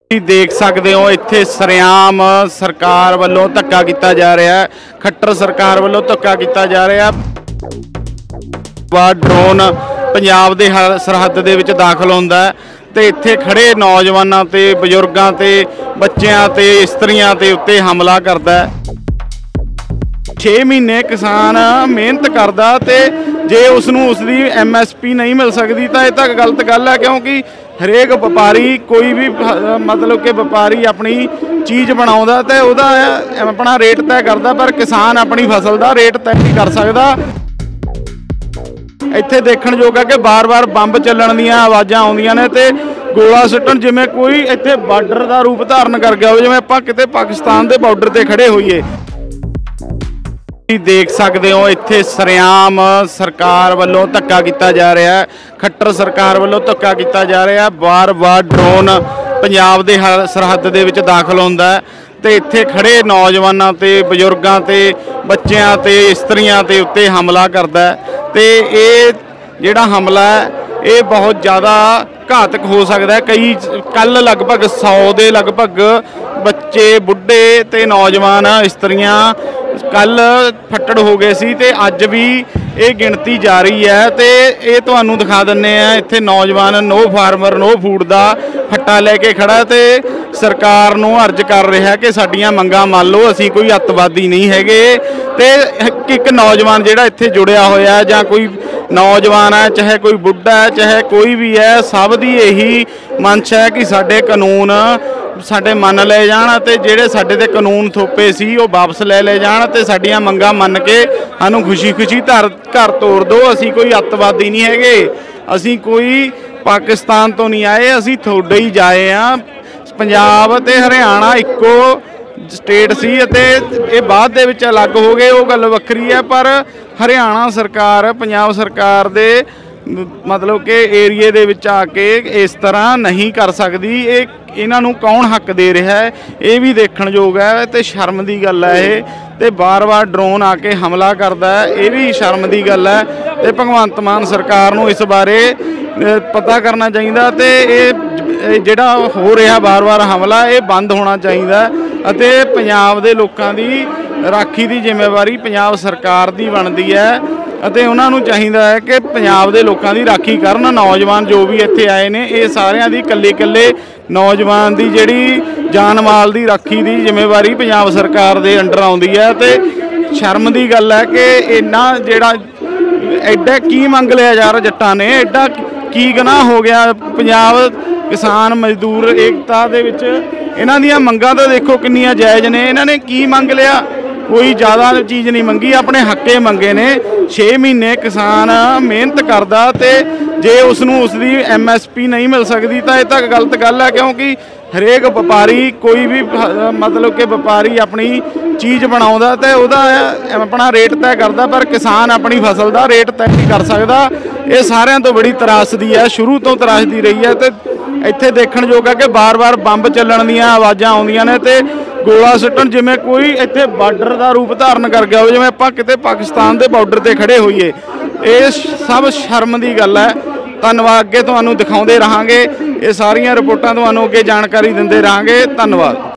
देख सकते हो इत्थे सरेआम सरकार वालों धक्का किया जा रहा है। खट्टर सरकार वालों धक्का किया जा रहा है। ड्रोन पंजाब के सरहद दे विच दाखिल होंदा है ते इत्थे खड़े नौजवानों ते बजुर्गों ते बच्चों ते इस्त्रियां ते उत्ते हमला करता है। 6 महीने किसान मेहनत करता ते जे उसनूं उसकी MSP नहीं मिल सकती तो यह तो गलत गल है, क्योंकि हरेक व्यापारी कोई भी मतलब कि व्यापारी अपनी चीज़ बनाउंदा ते उहदा अपना रेट तय करता, पर किसान अपनी फसल का रेट तय नहीं कर सकता। इत्थे देखण योग है कि बार बार बंब चलण दीआं आवाज़ां आउंदियां ने ते गोला सुट्टण जिवें कोई इत्थे बार्डर का रूप धारण कर गया हो, जिवें आपां किते पाकिस्तान के बार्डर ते खड़े होईए। देख सकते हो इत्थे सरेआम सरकार वालों धक्का किया जा रहा है। खट्टर सरकार वालों धक्का किया जा रहा है। बार बार ड्रोन पंजाब के सरहद दे विच दाखिल होंदा है ते इत्थे खड़े नौजवानों ते बजुर्गों ते बच्चों ते इस्त्रियां ते उत्ते हमला करता है ते ये जिहड़ा हमला है ये बहुत ज़्यादा घातक हो सकता है। कई कल लगभग 100 के लगभग बच्चे बुढ़े ते नौजवान इस्त्रियां कल फट्टड़ हो गए सी ते अज भी ये गिनती जारी है। तो ये तुहानूं दिखा दिंने आ इत्थे नौजवान नो फार्मर नो फूड का फट्टा लैके खड़ा ते सरकार नूं अर्ज कर रहा है कि साडियां मंगां मान लो, असीं कोई अतवादी नहीं हैगे। ते एक नौजवान जिहड़ा इत्थे जुड़िया होया जां कोई नौजवान है, चाहे कोई बुढ़ा है, चाहे कोई भी है, सब दी यही मंश है कि साडे कानून साडे मन ले जाण ते जिहड़े साडे ते कानून थोपे सी वो वापस ले जाण ते साडियां मंगां मन के सानूं खुशी खुशी घर तोड़ दो। असीं कोई अतवादी नहीं हैगे, असीं कोई पाकिस्तान तो नहीं आए, असीं थोड़े ही जाए हाँ। पंजाब ते हरियाणा इक्को स्टेट सी ते ये बाद दे विच अलग हो गए, वो गल वक्री है। पर हरियाणा सरकार पंजाब सरकार दे मतलब कि एरिए दे विच आके इस तरह नहीं कर सकती। ये इन्हां नूं कौन हक दे रहा है ये भी देखण योग है ते शर्म की गल है। ये ते बार बार ड्रोन आके हमला करता है, ये भी शर्म की गल है। ते भगवंत मान सरकार नूं इस बारे पता करना चाहिए ते ये जिहड़ा हो रहा बार बार हमला ये बंद होना चाहिए। अते पंजाब दे लोकां दी राखी की जिम्मेवारी पंजाब सरकार की बनती है ਅਤੇ ਉਹਨਾਂ ਨੂੰ ਚਾਹੀਦਾ है कि पंजाब के लोगों की राखी करन। नौजवान जो भी इत्थे आए ने ये सारिਆਂ ਦੀ कल्ले नौजवान की जिहड़ी जान माल की राखी की जिम्मेवारी पंजाब सरकार के अंडर आउंदी है। ते शर्म की गल है कि इन्ना जिहड़ा एडा की मंग लिया यार जट्टां ने, एडा की गुनाह हो गया। पंजाब किसान मजदूर एकता दे विच इन्हां दीयां मंगां तो देखो किन्नियां जायज़ ने। इन्हां ने की मंग लिया, कोई ज़्यादा चीज़ नहीं मंगी, अपने हक्के मंगे ने। 6 महीने किसान मेहनत करता ते जे उसनूं उसकी MSP नहीं मिल सकती तो यह तो गलत गल है, क्योंकि हरेक व्यापारी कोई भी मतलब कि व्यापारी अपनी चीज़ बनाउंदा ते उहदा अपना रेट तय करता, पर किसान अपनी फसल का रेट तय नहीं कर सकता। ये सारिਆਂ तो बड़ी त्रासदी है, शुरू तो त्रासदी रही है। तो इत्थे देखण योग है कि बार बार बंब चलण दीआं आवाज़ां आउंदियां ने ते गोला सुट्टण जिवें कोई इत्थे बार्डर का रूप धारण कर गया हो, जिवें आपां किते पाकिस्तान के बार्डर ते खड़े होईए। ये सब शर्म की गल है। धन्नवाद, अगे तुहानूं दिखाउंदे रहांगे, ये सारियां रिपोर्टां तुहानूं अगे जानकारी दिंदे रहांगे। धन्नवाद।